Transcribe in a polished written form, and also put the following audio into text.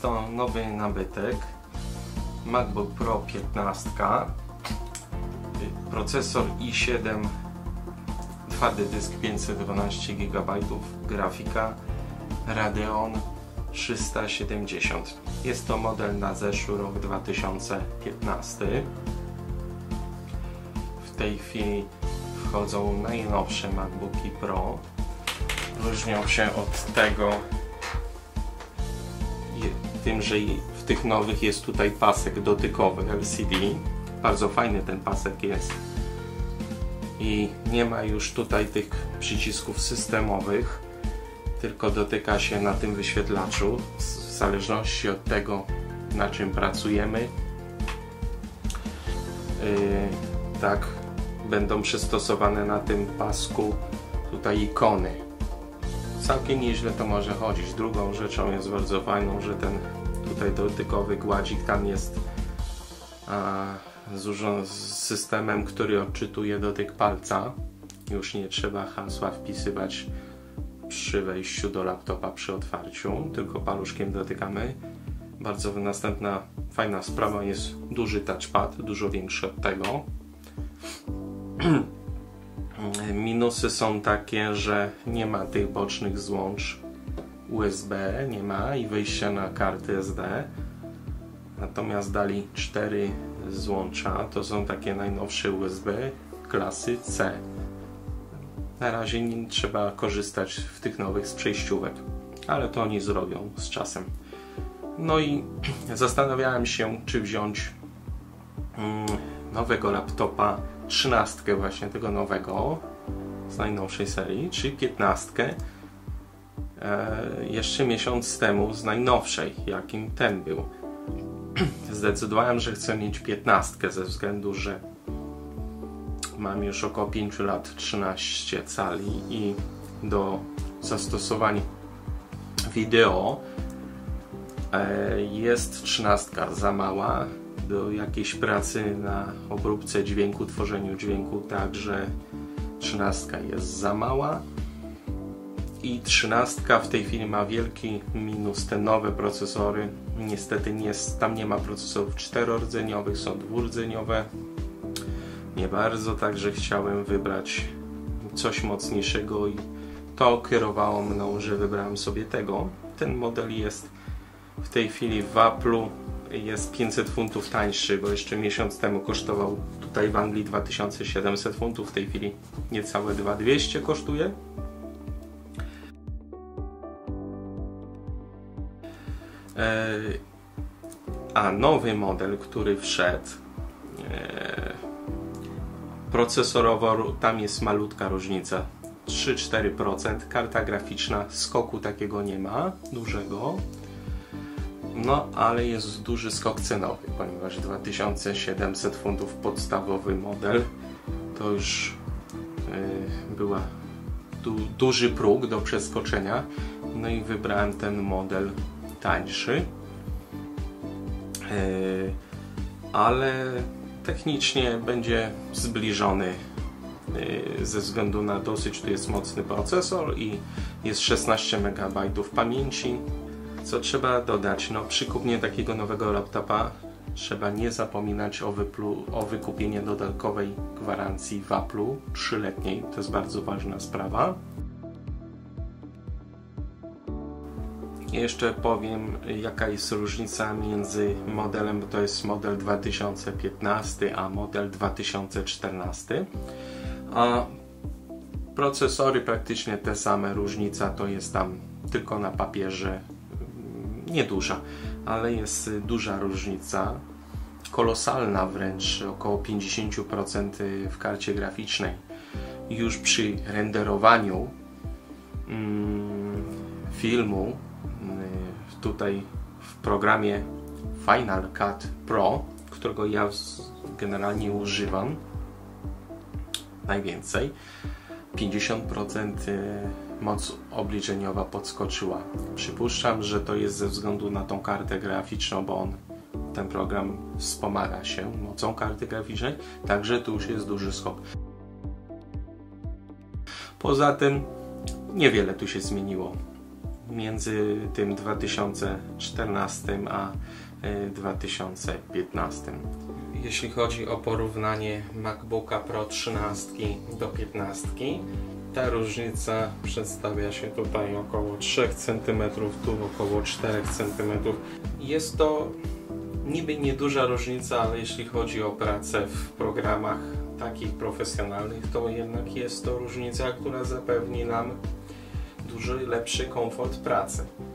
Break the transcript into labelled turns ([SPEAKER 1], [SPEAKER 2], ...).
[SPEAKER 1] to nowy nabytek MacBook Pro 15, procesor i7, twardy dysk 512 GB, grafika Radeon 370. Jest to model na zeszły rok 2015. W tej chwili wchodzą najnowsze MacBooki Pro. Różnią się od tego tym, że w tych nowych jest tutaj pasek dotykowy LCD. Bardzo fajny ten pasek jest. I nie ma już tutaj tych przycisków systemowych, tylko dotyka się na tym wyświetlaczu w zależności od tego, na czym pracujemy. Tak, będą przystosowane na tym pasku tutaj ikony. Całkiem nieźle to może chodzić. Drugą rzeczą jest bardzo fajną, że ten tutaj dotykowy gładzik tam jest z systemem, który odczytuje dotyk palca. Już nie trzeba hasła wpisywać przy wejściu do laptopa przy otwarciu, tylko paluszkiem dotykamy. Bardzo następna fajna sprawa, jest duży touchpad, dużo większy od tego. Minusy są takie, że nie ma tych bocznych złącz USB, nie ma, i wyjścia na karty SD. Natomiast dali 4 złącza, to są takie najnowsze USB klasy C. Na razie nie trzeba korzystać w tych nowych z przejściówek, ale to oni zrobią z czasem. No i zastanawiałem się, czy wziąć nowego laptopa, 13 właśnie tego nowego z najnowszej serii, czy 15 jeszcze miesiąc temu z najnowszej, jakim ten był. Zdecydowałem, że chcę mieć 15 ze względu, że mam już około 5 lat 13 cali i do zastosowań wideo jest 13 za mała. Do jakiejś pracy na obróbce dźwięku, tworzeniu dźwięku także 13 jest za mała. I 13 w tej chwili ma wielki minus, te nowe procesory. Niestety tam nie ma procesorów 4-rdzeniowych, są 2-rdzeniowe. Nie bardzo, także chciałem wybrać coś mocniejszego i to kierowało mną, że wybrałem sobie tego. Ten model jest w tej chwili w Apple'u, jest 500 funtów tańszy, bo jeszcze miesiąc temu kosztował tutaj w Anglii 2700 funtów, w tej chwili niecałe 2200 kosztuje. A nowy model, który wszedł, procesorowo tam jest malutka różnica, 3-4%, karta graficzna, skoku takiego nie ma, dużego, no ale jest duży skok cenowy, ponieważ 2700 funtów podstawowy model, to już była duży próg do przeskoczenia, no i wybrałem ten model tańszy, ale technicznie będzie zbliżony ze względu na dosyć tu jest mocny procesor i jest 16 MB pamięci. Co trzeba dodać? No, przy kupnie takiego nowego laptopa trzeba nie zapominać o wykupieniu dodatkowej gwarancji w Apple'u 3-letniej. To jest bardzo ważna sprawa. Jeszcze powiem, jaka jest różnica między modelem, bo to jest model 2015, a model 2014. A procesory praktycznie te same, różnica to jest tam tylko na papierze, nieduża, ale jest duża różnica, kolosalna wręcz, około 50% w karcie graficznej. Już przy renderowaniu filmu tutaj w programie Final Cut Pro, którego ja generalnie używam najwięcej, 50% moc obliczeniowa podskoczyła. Przypuszczam, że to jest ze względu na tą kartę graficzną, bo ten program wspomaga się mocą karty graficznej, także tu już jest duży skok. Poza tym niewiele tu się zmieniło. między tym 2014 a 2015. Jeśli chodzi o porównanie MacBooka Pro 13 do 15, ta różnica przedstawia się tutaj około 3 cm, tu około 4 cm. Jest to niby nieduża różnica, ale jeśli chodzi o pracę w programach takich profesjonalnych, to jednak jest to różnica, która zapewni nam dużo lepszy komfort pracy.